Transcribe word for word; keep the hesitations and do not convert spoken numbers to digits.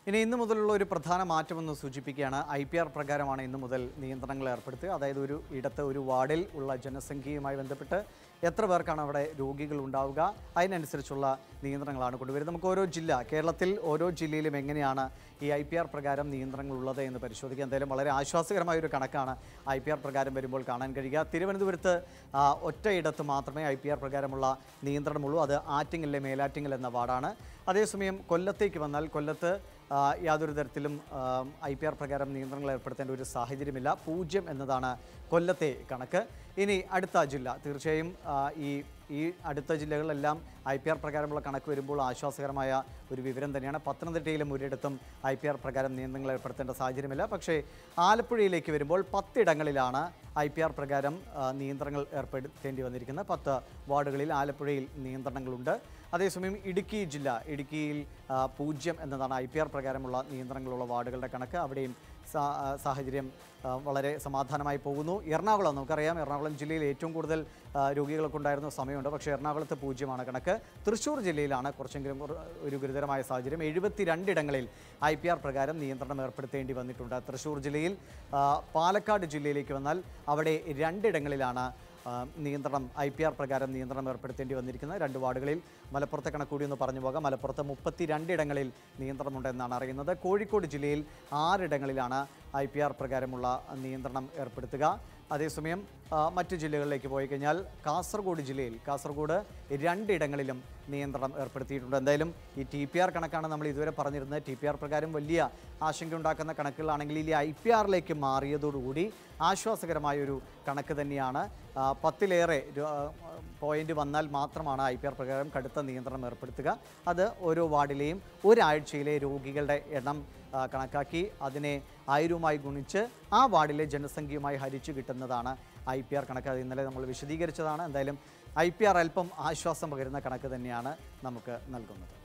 ഇനി ഇന്നു മുതലുള്ള ഒരു പ്രധാന മാറ്റമെന്ന് സൂചിപ്പിക്കുകയാണ്. ഐ പി ആർ പ്രകാരമാണ് ഇന്നു മുതൽ നിയന്ത്രണങ്ങൾ ഏർപ്പെടുത്തുക. അതായത് ഒരു ഇടത്ത് ഒരു വാർഡിൽ ഉള്ള ജനസംഖ്യയുമായി ബന്ധപ്പെട്ട് എത്ര പേർക്കാണ് അവിടെ രോഗികൾ ഉണ്ടാവുക, അതിനനുസരിച്ചുള്ള നിയന്ത്രണങ്ങളാണ് കൊണ്ടുവരുന്നത്. നമുക്ക് ഓരോ ജില്ല കേരളത്തിൽ ഓരോ ജില്ലയിലും എങ്ങനെയാണ് ഈ ഐ പി ആർ പ്രകാരം നിയന്ത്രണങ്ങൾ ഉള്ളത് എന്ന് പരിശോധിക്കുക. എന്തായാലും വളരെ ആശ്വാസകരമായ ഒരു കണക്കാണ് ഐ പി ആർ പ്രകാരം വരുമ്പോൾ കാണാൻ കഴിയുക. തിരുവനന്തപുരത്ത് ഒറ്റയിടത്ത് മാത്രമേ ഐ പി ആർ പ്രകാരമുള്ള നിയന്ത്രണമുള്ളൂ. അത് ആറ്റിങ്ങലിലെ മേലാറ്റിങ്ങൽ എന്ന വാർഡാണ്. അതേസമയം കൊല്ലത്തേക്ക് വന്നാൽ കൊല്ലത്ത് യാതൊരു തരത്തിലും ഐ പി ആർ പ്രകാരം നിയന്ത്രണങ്ങൾ ഏർപ്പെടുത്തേണ്ട ഒരു സാഹചര്യമില്ല. പൂജ്യം എന്നതാണ് കൊല്ലത്തെ കണക്ക്. ഇനി അടുത്ത ജില്ല, തീർച്ചയായും ഈ ഈ അടുത്ത ജില്ലകളിലെല്ലാം ഐ പി ആർ പ്രകാരമുള്ള കണക്ക് വരുമ്പോൾ ആശ്വാസകരമായ ഒരു വിവരം തന്നെയാണ്. പത്തനംതിട്ടയിലും ഒരിടത്തും ഐ പി ആർ പ്രകാരം നിയന്ത്രണങ്ങൾ ഏർപ്പെടുത്തേണ്ട സാഹചര്യമില്ല. പക്ഷേ ആലപ്പുഴയിലേക്ക് വരുമ്പോൾ പത്തിടങ്ങളിലാണ് ഐ പി ആർ പ്രകാരം നിയന്ത്രണങ്ങൾ ഏർപ്പെടുത്തേണ്ടി വന്നിരിക്കുന്നത്. പത്ത് വാർഡുകളിൽ ആലപ്പുഴയിൽ നിയന്ത്രണങ്ങളുണ്ട്. അതേസമയം ഇടുക്കി ജില്ല, ഇടുക്കിയിൽ പൂജ്യം എന്നതാണ് ഐ പി ആർ പ്രകാരമുള്ള നിയന്ത്രണങ്ങളുള്ള വാർഡുകളുടെ കണക്ക്. അവിടെയും സാഹചര്യം വളരെ സമാധാനമായി പോകുന്നു. എറണാകുളം, നമുക്കറിയാം എറണാകുളം ജില്ലയിൽ ഏറ്റവും കൂടുതൽ രോഗികളൊക്കെ ഉണ്ടായിരുന്ന സമയമുണ്ട്. പക്ഷേ എറണാകുളത്ത് പൂജ്യമാണ് കണക്ക്. തൃശ്ശൂർ ജില്ലയിലാണ് കുറച്ചെങ്കിലും ഒരു ഗുരുതരമായ സാഹചര്യം. എഴുപത്തിരണ്ടിടങ്ങളിൽ ഐ പി ആർ പ്രകാരം നിയന്ത്രണം ഏർപ്പെടുത്തേണ്ടി വന്നിട്ടുണ്ട്. തൃശ്ശൂർ ജില്ലയിൽ. പാലക്കാട് ജില്ലയിലേക്ക് വന്നാൽ അവിടെ രണ്ടിടങ്ങളിലാണ് നിയന്ത്രണം ഐ പി ആർ പ്രകാരം നിയന്ത്രണം ഏർപ്പെടുത്തേണ്ടി വന്നിരിക്കുന്നത്. രണ്ട് വാർഡുകളിൽ. മലപ്പുറത്തെ കണക്കൂടി ഒന്ന് പറഞ്ഞു പോകാം. മലപ്പുറത്ത് മുപ്പത്തി രണ്ടിടങ്ങളിൽ നിയന്ത്രണമുണ്ടെന്നാണ് അറിയുന്നത്. കോഴിക്കോട് ജില്ലയിൽ ആറിടങ്ങളിലാണ് ഐ പി ആർ പ്രകാരമുള്ള നിയന്ത്രണം ഏർപ്പെടുത്തുക. അതേസമയം മറ്റു ജില്ലകളിലേക്ക് പോയി കഴിഞ്ഞാൽ കാസർഗോഡ് ജില്ലയിൽ കാസർഗോഡ് രണ്ടിടങ്ങളിലും നിയന്ത്രണം ഏർപ്പെടുത്തിയിട്ടുണ്ട്. എന്തായാലും ഈ ടി പി ആർ കണക്കാണ് നമ്മൾ ഇതുവരെ പറഞ്ഞിരുന്നത്. ടി പി ആർ പ്രകാരം വലിയ ആശങ്കയുണ്ടാക്കുന്ന കണക്കുകളാണെങ്കിൽ ഈ ഐ പി ആറിലേക്ക് മാറിയതോടുകൂടി ആശ്വാസകരമായൊരു കണക്ക് തന്നെയാണ്. പത്തിലേറെ പോയിന്റ് വന്നാൽ മാത്രമാണ് ഐ പി ആർ പ്രകാരം കടുത്ത നിയന്ത്രണം ഏർപ്പെടുത്തുക. അത് ഓരോ വാർഡിലെയും ഒരാഴ്ചയിലെ രോഗികളുടെ എണ്ണം കണക്കാക്കി അതിനെ ആയിരവുമായി ഗുണിച്ച് ആ വാർഡിലെ ജനസംഖ്യയുമായി ഹരിച്ചു കിട്ടുന്നതാണ് ഐ പി ആർ കണക്ക്. അത് ഇന്നലെ നമ്മൾ വിശദീകരിച്ചതാണ്. എന്തായാലും ഐ പി ആർ അല്പം ആശ്വാസം പകരുന്ന കണക്ക് തന്നെയാണ് നമുക്ക് നൽകുന്നത്.